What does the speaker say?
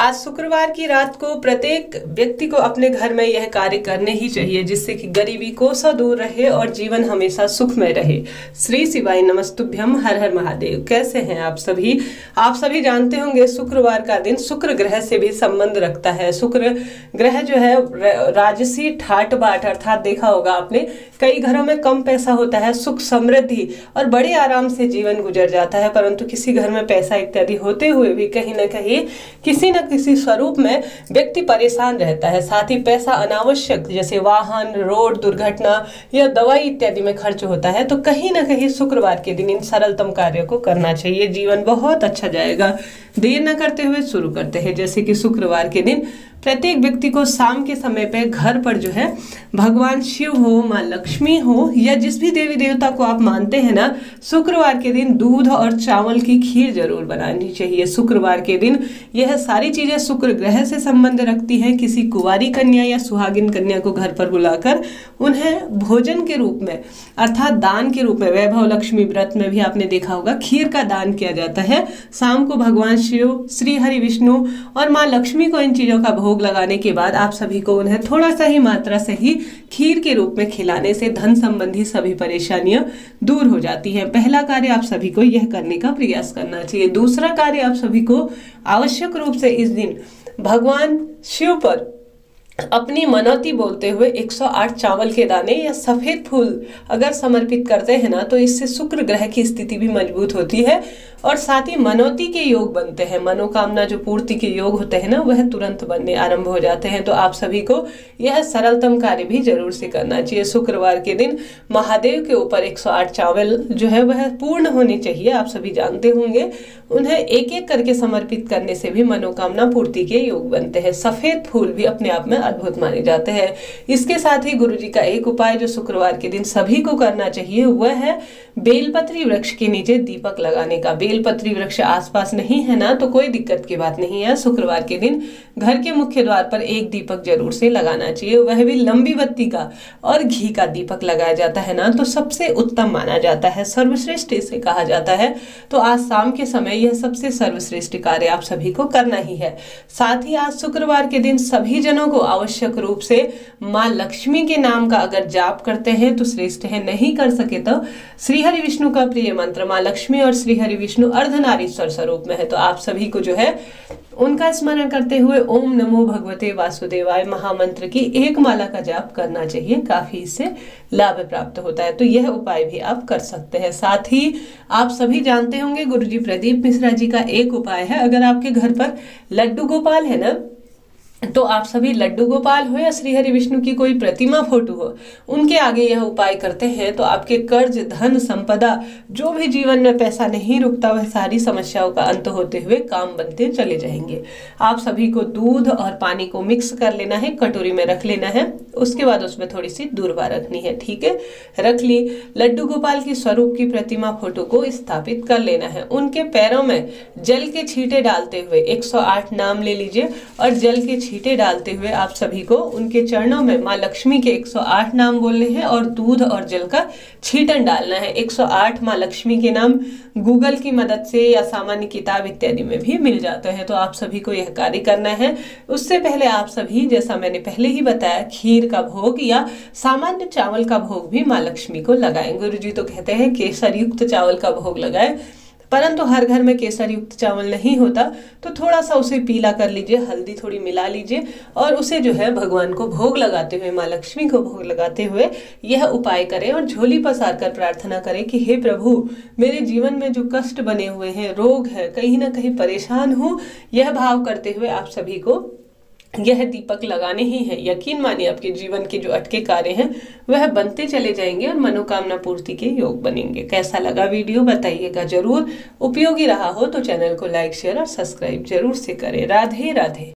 आज शुक्रवार की रात को प्रत्येक व्यक्ति को अपने घर में यह कार्य करने ही चाहिए, जिससे कि गरीबी कोसों दूर रहे और जीवन हमेशा सुखमय रहे। श्री शिवाय नमस्तुभ्यम, हर हर महादेव। कैसे हैं आप सभी? आप सभी जानते होंगे शुक्रवार का दिन शुक्र ग्रह से भी संबंध रखता है। शुक्र ग्रह जो है राजसी ठाट बाट, अर्थात देखा होगा आपने कई घरों में कम पैसा होता है, सुख समृद्धि और बड़े आराम से जीवन गुजर जाता है, परंतु किसी घर में पैसा इत्यादि होते हुए भी कहीं ना कहीं किसी न किसी स्वरूप में व्यक्ति परेशान रहता है। साथ ही पैसा अनावश्यक जैसे वाहन, रोड दुर्घटना या दवाई इत्यादि में खर्च होता है। तो कहीं ना कहीं शुक्रवार के दिन इन सरलतम कार्यों को करना चाहिए, जीवन बहुत अच्छा जाएगा। देर न करते हुए शुरू करते हैं। जैसे कि शुक्रवार के दिन प्रत्येक व्यक्ति को शाम के समय पे घर पर जो है भगवान शिव हो, माँ लक्ष्मी हो या जिस भी देवी देवता को आप मानते हैं ना, शुक्रवार के दिन दूध और चावल की खीर जरूर बनानी चाहिए। शुक्रवार के दिन यह सारी चीजें शुक्र ग्रह से संबंध रखती हैं। किसी कुंवारी कन्या या सुहागिन कन्या को घर पर बुलाकर उन्हें भोजन के रूप में अर्थात दान के रूप में, वैभव लक्ष्मी व्रत में भी आपने देखा होगा खीर का दान किया जाता है। शाम को भगवान शिव, श्री हरि विष्णु और माँ लक्ष्मी को इन चीजों का भोग लगाने के बाद आप सभी को उन्हें थोड़ा सा ही मात्रा से ही खीर के रूप में खिलाने से धन संबंधी सभी परेशानियां दूर हो जाती हैं। पहला कार्य आप सभी को यह करने का प्रयास करना चाहिए। दूसरा कार्य आप सभी को आवश्यक रूप से इस दिन भगवान शिव पर अपनी मनौती बोलते हुए 108 चावल के दाने या सफेद फूल अगर समर्पित करते हैं ना, तो इससे शुक्र ग्रह की स्थिति भी मजबूत होती है और साथ ही मनौती के योग बनते हैं। मनोकामना जो पूर्ति के योग होते हैं ना, वह तुरंत बनने आरंभ हो जाते हैं। तो आप सभी को यह सरलतम कार्य भी जरूर से करना चाहिए। शुक्रवार के दिन महादेव के ऊपर 108 चावल जो है वह पूर्ण होने चाहिए। आप सभी जानते होंगे उन्हें एक एक करके समर्पित करने से भी मनोकामना पूर्ति के योग बनते हैं। सफेद फूल भी अपने आप में अद्भुत माने जाते हैं। इसके साथ ही गुरुजी का एक उपाय जो शुक्रवार के दिन सभी को करना चाहिए वह है बेलपत्री वृक्ष के नीचे दीपक लगाने का। बेलपत्री वृक्ष आसपास नहीं है ना, तो कोई दिक्कत की बात नहीं है। शुक्रवार के दिन घर के मुख्य द्वार पर एक दीपक जरूर से लगाना चाहिए, वह भी लंबी बत्ती का और घी का दीपक लगाया जाता है ना, तो सबसे उत्तम माना जाता है, सर्वश्रेष्ठ इसे कहा जाता है। तो आज शाम के समय यह सबसे सर्वश्रेष्ठ कार्य आप सभी को करना ही है। साथ ही आज शुक्रवार के दिन सभी जनों को आवश्यक रूप से माँ लक्ष्मी के नाम का अगर जाप करते हैं तो श्रेष्ठ है, नहीं कर सके तो श्री हरि विष्णु का प्रिय मंत्र, माँ लक्ष्मी और श्री हरि विष्णु अर्धनारीश्वर स्वरूप में है, तो आप सभी को जो है उनका स्मरण करते हुए ओम नमो भगवते वासुदेवाय महामंत्र की एक माला का जाप करना चाहिए। काफी इससे लाभ प्राप्त होता है, तो यह उपाय भी आप कर सकते हैं। साथ ही आप सभी जानते होंगे गुरुजी प्रदीप मिश्रा जी का एक उपाय है। अगर आपके घर पर लड्डू गोपाल है ना, तो आप सभी लड्डू गोपाल हो या श्री हरि विष्णु की कोई प्रतिमा फोटो हो, उनके आगे यह उपाय करते हैं तो आपके कर्ज, धन, संपदा, जो भी जीवन में पैसा नहीं रुकता, वह सारी समस्याओं का अंत होते हुए काम बनते चले जाएंगे। आप सभी को दूध और पानी को मिक्स कर लेना है, कटोरी में रख लेना है, उसके बाद उसमें थोड़ी सी दूरबा रखनी है, ठीक है। रख ली। लड्डू गोपाल की स्वरूप की प्रतिमा फोटो को स्थापित कर लेना है। उनके पैरों में जल के छींटे डालते हुए 108 नाम ले लीजिए और जल के छींटे डालते हुए आप सभी को उनके चरणों में माँ लक्ष्मी के 108 नाम बोलने हैं और दूध और जल का छींटन डालना है। 108 माँ लक्ष्मी के नाम गूगल की मदद से या सामान्य किताब इत्यादि में भी मिल जाते हैं, तो आप सभी को यह कार्य करना है। उससे पहले आप सभी, जैसा मैंने पहले ही बताया, खीर का भोग या सामान्य चावल का भोग भी माँ लक्ष्मी को लगाएं। गुरुजी तो कहते हैं केसर युक्त चावल का भोग लगाएं, परंतु हर घर में केसर युक्त चावल नहीं होता, तो थोड़ा सा उसे पीला कर लीजिए, हल्दी थोड़ी मिला लीजिए और उसे जो है भगवान को भोग लगाते हुए, माँ लक्ष्मी को भोग लगाते हुए यह उपाय करें और झोली पसार कर प्रार्थना करें कि हे प्रभु, मेरे जीवन में जो कष्ट बने हुए हैं, रोग है, कहीं ना कहीं परेशान हूँ, यह भाव करते हुए आप सभी को यह दीपक लगाने ही है। यकीन मानिए आपके जीवन के जो अटके कार्य हैं वह बनते चले जाएंगे और मनोकामना पूर्ति के योग बनेंगे। कैसा लगा वीडियो बताइएगा जरूर। उपयोगी रहा हो तो चैनल को लाइक, शेयर और सब्सक्राइब जरूर से करें। राधे राधे।